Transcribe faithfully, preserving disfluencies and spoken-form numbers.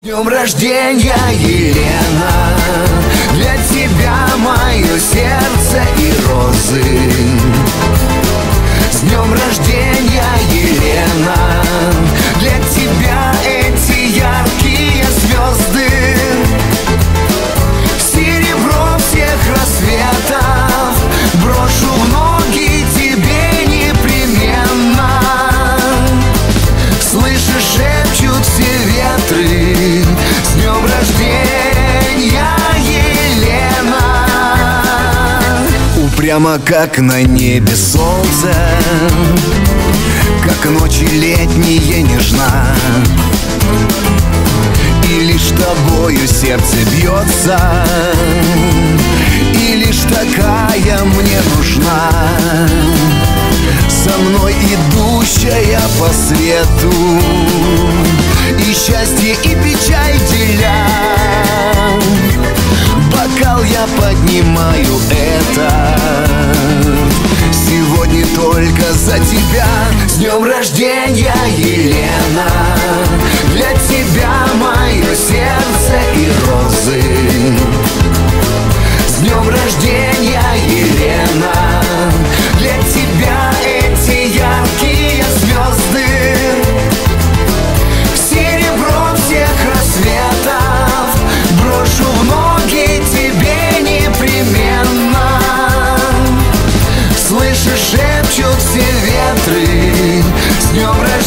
Днем рождения, Елена, для тебя мое сердце и розы. С днем рождения, Елена, для тебя эти яркие звезды. Серебро всех рассветов брошу в ноги тебе непременно. Слышишь, шепчут все ветры: с днем рождения, Елена. Упрямо, как на небе солнце, как ночи летние нежна, и лишь тобою сердце бьется, и лишь такая мне нужна. Со мной идущая по свету, и счастье, и печаль деля. Бокал я поднимаю это сегодня только за тебя. С днем рождения, Елена, для тебя мое сердце и розы. С днем рождения, Елена, для тебя эти яркие звезды. Серебро всех рассветов брошу в ноги тебе непременно. Слышишь, шепчут все ветры: с днем рождения,